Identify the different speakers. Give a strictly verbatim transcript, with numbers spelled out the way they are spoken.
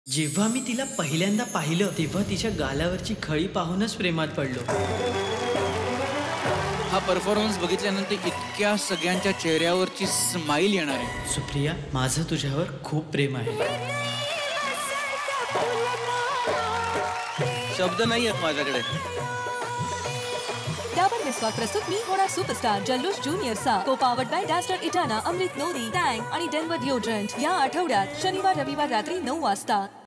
Speaker 1: जेव्हा मी तिला पहिल्यांदा पाहिलं, तेव्हा तिच्या गालावरची खळी पाहूनच प्रेमात पडलो.
Speaker 2: हा परफॉर्मन्स बघितल्यानंतर इतक्या सगळ्यांच्या चेहऱ्यावरची स्माइल येणार आहे.
Speaker 1: सुप्रिया, माझं तुझ्यावर खूप प्रेम आहे.
Speaker 2: शब्द नाही आहेत माझ्याकडे.
Speaker 3: डाबर मिसवाक प्रस्तुत मी होणार सुपरस्टार जल्लोष ज्युनियर सा को पावर्ड बाय डॅस्टर इटाना, अमृत नोरी, टँग आणि डेन्व्हर डिओड्रंट या आठवड्यात शनिवार रविवार रात्री नऊ वाजता.